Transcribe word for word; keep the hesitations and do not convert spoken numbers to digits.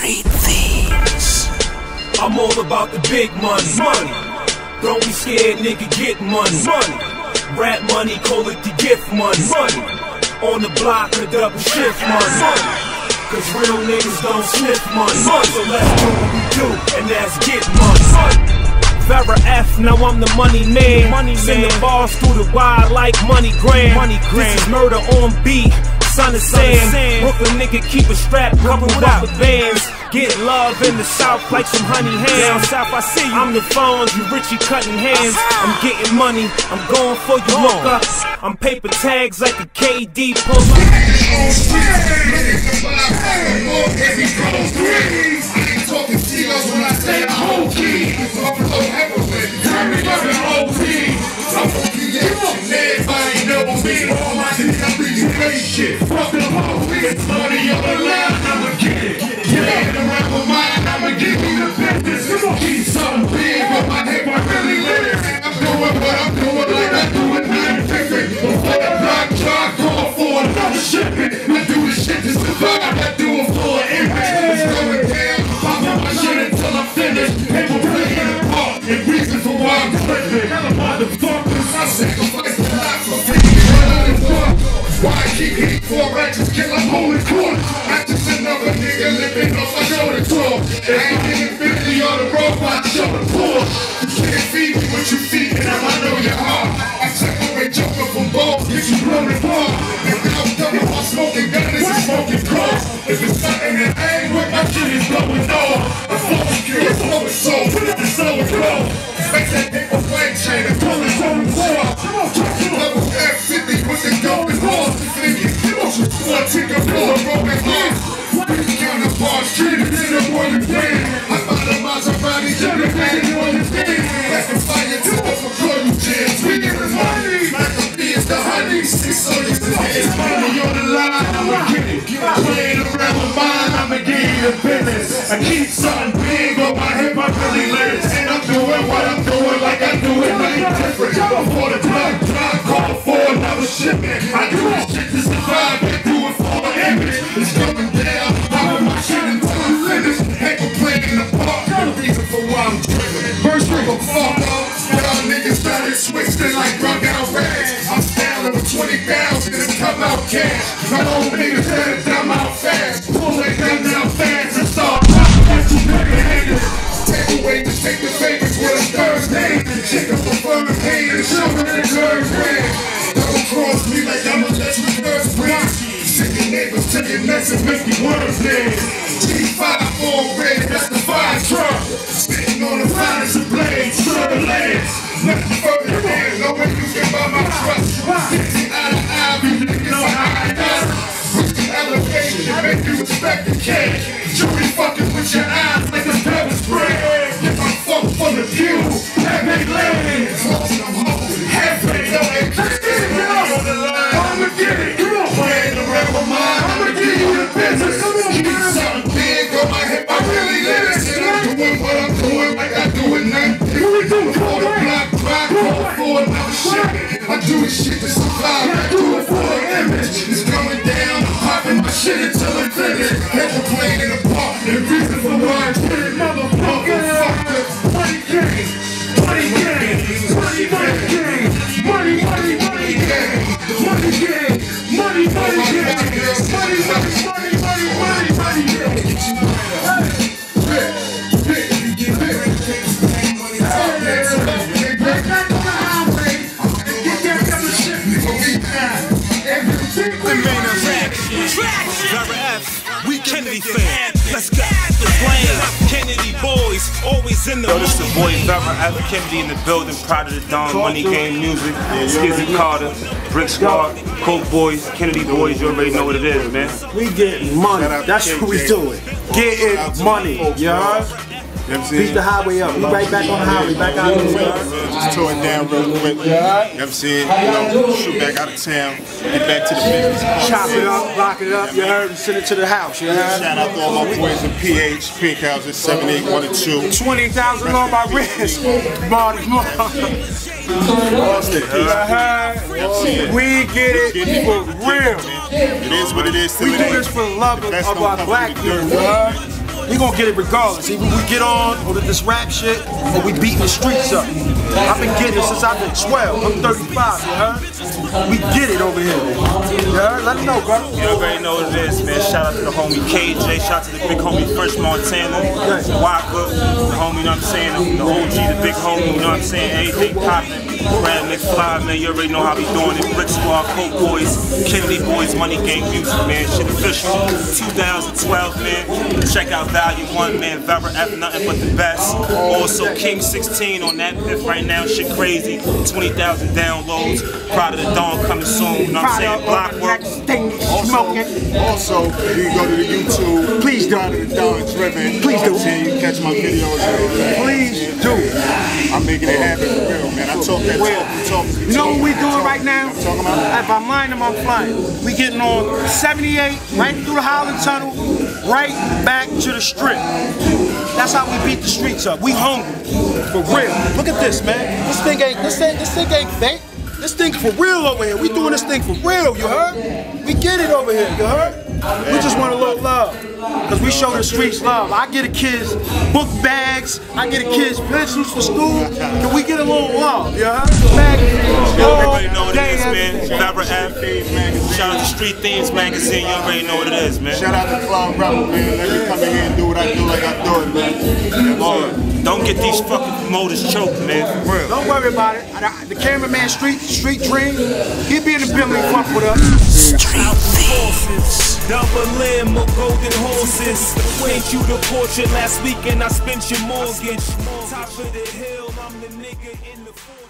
Street Thieves. I'm all about the big money. Money. Don't be scared, nigga, get money. Money. Rap money, call it the gift money. Money. On the block, a double shift money. Money. Cause real niggas don't sniff money. Money. So let's do what we do, and that's get money. Money. Vera F, now I'm the money man. Money Send the bars through the wire like money grand. Money grand. This is murder on beat, son of Sam. Brooklyn nigga keep a strap, coupled up with bands. Get love in the south like some honey hands. Down south I see you. I'm the phones, you Richie cutting hands. I'm getting money, I'm going for you look up. I'm paper tags like a K D pull up. Talking steelers when I say I'm O G. I'm so heavily, time me running O G. I'm O G, everybody know me. All my niggas, I be you great shit. Fuck the police, money on the line, I'ma get it. Yeah, the rap of mine, I'ma give you the business. Come on, keep something big on my head, I really live. I'm doing what I'm doing like I do it, nine fifty. Before the block drop, call for another shipment. I do this shit to survive, I do it for an impact. It's going down. My shit until I'm finished. People playing a part and reason for why I'm flipping. Motherfuckers, I sacrifice the life for fifty. Why I keep hitting for righteous kill? I'm holding court. I just another nigga living off my shoulder talk. I ain't getting fifty on the road, I show the poor. You can't feed me what you feed, and I know your heart. I separate Joker from balls, get you blown apart. If I'm done with my smoking gun, this is smoking cross. If it's something that I ain't with, my shit is blowing off. I'm fucking curious, flowing soul, put it in slow and go. Make that paper flame chain and pull it on the floor. Level F fifty with the golden horse. One ticker full of broken hearts. We count the bars, treated in a boiling pan. I find a Maserati, generated on the stand. Like a fire to overflow you jams. We give the money, like a bee is the honey. Six soldiers in his money on the line, I'ma get it. Playing around with mine, I'ma give you the business. I keep something big on my hip, I really live. And I'm doing what I'm doing like I do it, nothing different. Before the blood drop, call for another shipment. I do this shit to survive. It's going down, I want my shit until I'm finished. Ain't no playing in the park, no reason for why I'm driven. First ring of fuck up, y'all niggas started switching like drug out rags. I'm down over twenty thousand and come out cash. My old niggas had it down out fast. Pull that gun down fast and start popping at you nigga haters. Take away the take the favorites with a Thursday. Chicken for fun and pain and sugar in the curve red. Double cross me like I'm a let you first bring. Sick neighbors to your mess and make you worse dead. G five four red, that's the fire truck. Sitting on the finest of blades, trouble legs. Nothing further than, no way you can buy my trust. Sitting out of eye, you niggas are high up. With the elevation, make you respect the cake. Jury fucking with your eyes like a pepper spray. If I fuck for the pew, have big legs. I'm hungry, half plate on that cricket. I'ma get it, come on. Playing around with mine, I'ma give you the business. Keep something big on my hip, I really live it. And I'm doing what I'm doing like I do it now. If we do for the block, block, call for another shit. I do this shit to survive, I do it for an image. It's coming down, I'm popping my shit until I'm finished. Never playing in the park, the reason for why I'm kidding, motherfucker. Fuck this, money gang, money gang, money, money gang, money, money, money gang, money gang, money, money gang, money, money, money, money, money, money gang. We Kennedy fan, let's go. The Flame, Kennedy boys, always in the. Yo, this is the boy Vera F. Kennedy in the building, proud of the Don, Money Game Music, Skizzy Carter, Brick Squad, Coke Boys, Kennedy Boys, you already know what it is, man. We getting money, that's what we doing. Getting money, you heard? You know what I'm saying? Beat the highway up. We right back on the highway, back out of the way. Just tore it down real quick. You know what I'm saying? You know, shoot back out of town, get back to the business. Chop it up, rock it up, you heard, and send it to the house, you heard? Shout out to all my boys in P H, Pink House at seven eight one and two. twenty thousand on my wrist. Marty Mark. We get it for real. It is what it is. We do this for the love of our black people. we gonna get it regardless. Either we get on or this rap shit, or we beating the streets up. I've been getting it since I've been twelve. I'm thirty-five, you heard? We get it over here. You heard? Let me know, bro. You already know what it is, man. Shout out to the homie K J. Shout out to the big homie Fresh Montana. Waka, the homie, you know what I'm saying? The O G, the big homie, you know what I'm saying? Everything popping. Brad McFly, man, you already know how we doing it. Brick Squad, Coke Boys, Kennedy Boys, Money Gang Music, man. Shit official. two thousand twelve, man. Check out Value One, man. Vera F, nothing but the best. Also, King sixteen on that piff right now. Shit crazy. twenty thousand downloads. Pride of the Dawn coming soon. You know what I'm saying? Blockwork. Also, also, you go to the YouTube. Please do. Pride of the Dawn Driven. Please do. You can catch my videos. Please do. I'm making it happen for real, man. I talk that talk, we talk, we You know what we doing talk, right now? I'm talking about. If I'm lying, I'm flying. We getting on seventy-eight, right through the Highland Tunnel, right back to the strip. That's how we beat the streets up. We hungry, for real. Look at this, man. This thing ain't, this ain't, this thing ain't fake. This thing for real over here. We doing this thing for real, you heard? We get it over here, you heard? We just want a little love. Because we show the streets love. I get the kids book bags. I get the kids pencils for school. Can we get a little love, you heard? Magazines. You already know what it is, man. Vera F. Shout out to Street Themes Magazine. You already know what it is, man. Shout out to Club Rebel, man. Let me come in here and do what I do like I do it, man. Lord, don't get these fucking promoters choked, man. For real. Don't worry about it. The cameraman, Street Street Dream, he'll be in the building fuck with us. Street Themes. Double M or golden horses. Paint you the portrait last weekend. I spent your mortgage. Top of the hill, I'm the nigga in the